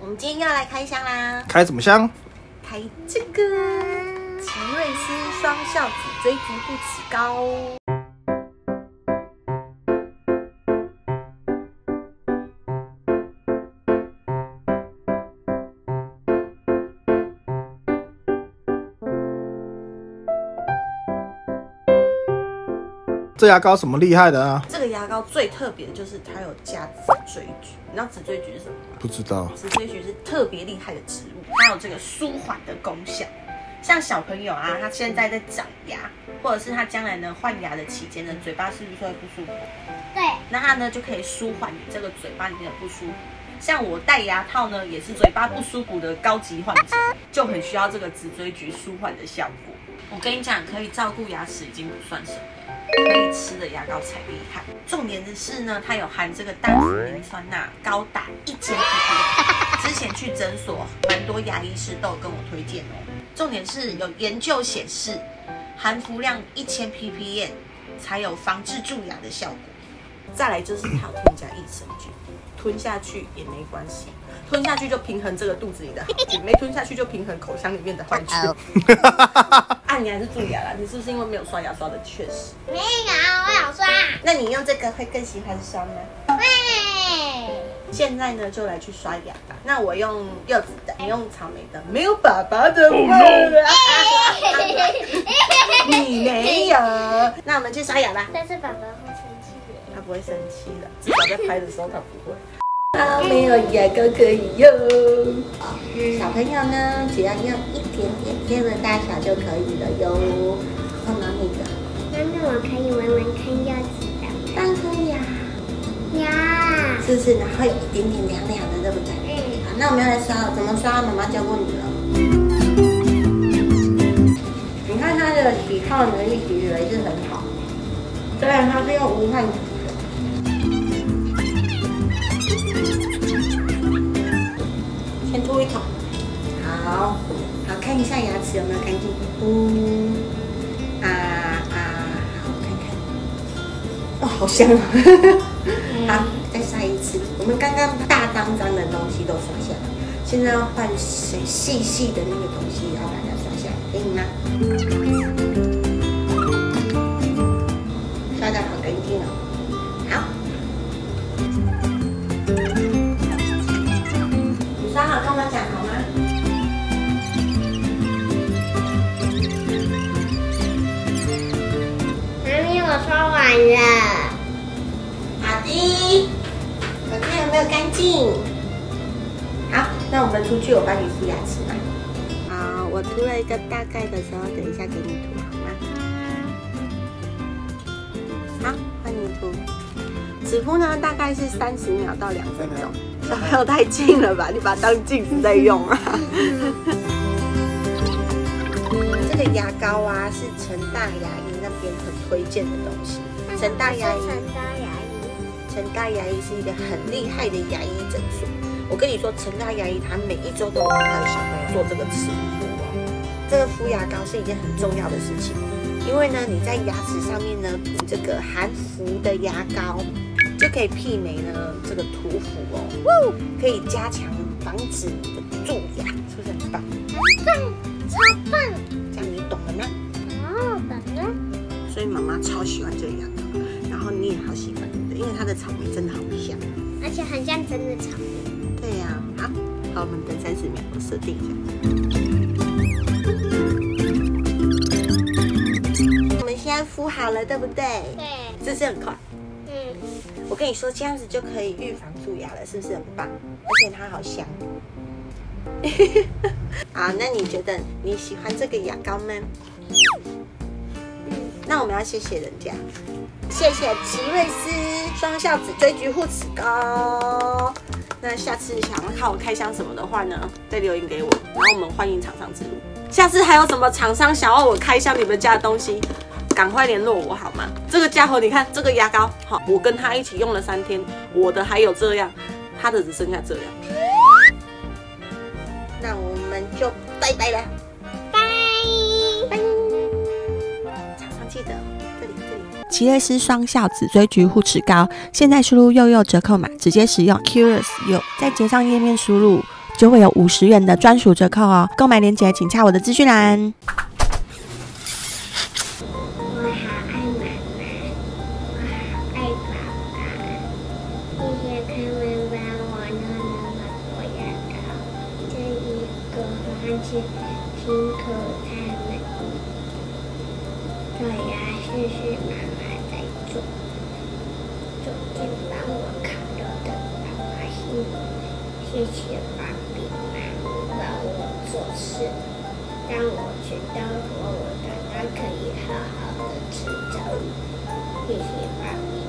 我们今天要来开箱啦！ 开什么箱？ 开这个奇瑞斯双效子追菊护齿膏。 这牙膏什么厉害的啊？ 这个牙膏最特别的就是它有加紫锥菊，你知道紫锥菊是什么吗？ 不知道。 紫锥菊是特别厉害的植物，它有这个舒缓的功效。像小朋友啊，他现在在长牙，或者是他将来呢换牙的期间呢，嘴巴是不是会不舒服？ 对。 那它呢就可以舒缓你这个嘴巴里面的不舒服。像我戴牙套呢，也是嘴巴不舒服的高级患者，就很需要这个紫锥菊舒缓的效果。我跟你讲，可以照顾牙齿已经不算什么。可以吃的牙膏才厉害。重点的是呢，它有含这个单氟磷酸钠，高达1000 ppm。之前去诊所，蛮多牙医师都有跟我推荐哦。重点是有研究显示，含氟量1000 ppm 才有防治蛀牙的效果。再来就是它有添加益生菌，吞下去也没关系，吞下去就平衡这个肚子里的好菌，没吞下去就平衡口腔里面的坏菌。你还是蛀牙啦？你是不是因为没有刷牙刷的确实？ 没有，我有刷。 那你用这个会更喜欢刷吗？ 会。 现在呢，就来去刷牙吧。那我用柚子的，你用草莓的，没有爸爸的味儿。你没有。那我们去刷牙吧。 但是爸爸会生气的。 他不会生气的，至少在拍的时候他不会。没有牙膏可以用。小朋友呢，只要用一点点这样的大小就可以了哟。看妈咪的。 妈咪，我可以闻闻看柚子的。 当然可以啊。 呀。 是不是？然后有一点点凉凉的，对不对？ 嗯。 好，那我们要来刷了。怎么刷？妈妈教过你了。你看他的洗泡能力其实还是很好，虽然他是用无汗。先吐一口，好看一下牙齿有没有干净。好看看，哇，好香啊！好，再刷一次。我们刚刚大脏脏的东西都刷下来，现在要换细细的那个东西，要把它刷下来，可以吗？刷得好干净哦。好。刷好跟我讲好吗？ 妈咪，我刷完了。 好的，我看有没有干净。好，那我们出去，我帮你敷牙齿嘛。好，我涂了一个大概的时候，等一下给你涂好吗？好，换你涂。指敷呢，大概是30秒到2分钟。小朋友太近了吧？你把它当镜子在用啊！这个牙膏啊，是成大牙医那边很推荐的东西。成大牙医是一个很厉害的牙医诊所。我跟你说，成大牙医他每一周都有帮他的小朋友做这个齿敷哦。这个敷牙膏是一件很重要的事情，因为呢，你在牙齿上面呢涂这个含氟的牙膏。就可以媲美呢这个涂氟哦，可以加强防止你的蛀牙，是不是很棒？ 很棒，超棒！ 这样你懂了吗？ 哦，懂了。 所以妈妈超喜欢这个牙膏，然后你也好喜欢，对不对？因为它的草莓真的好香， 而且很像真的草莓。 对呀，好，我们等30秒，我设定一下。我们现在敷好了，对不对？ 对。 是不是很快？我跟你说，这样子就可以预防蛀牙了，是不是很棒？而且它好香。好，那你觉得你喜欢这个牙膏吗？那我们要谢谢人家，谢谢奇瑞斯双效子追菊护齿膏。那下次想要看我开箱什么的话呢，再留言给我，然后我们欢迎厂商植入。下次还有什么厂商想要我开箱你们家的东西？赶快联络我好吗？这个家伙，你看这个牙膏，好，我跟他一起用了3天，我的还有这样，他的只剩下这样。那我们就拜拜了， 拜拜。厂商记得这里。奇瑞斯双效子追菊护齿膏，现在输入幼幼折扣码，直接使用 Curious 幼，在结账页面输入就会有50元的专属折扣哦。购买链接请洽我的资讯栏。 我好爱妈妈，我好爱爸爸，谢谢他们帮我弄那么多牙膏，这一个花钱辛苦他们。这牙是妈妈在做，昨天帮我烤肉的爸爸辛苦，谢谢爸比妈帮我做事，让我知道我长大可以好好的吃早餐，谢谢爸比。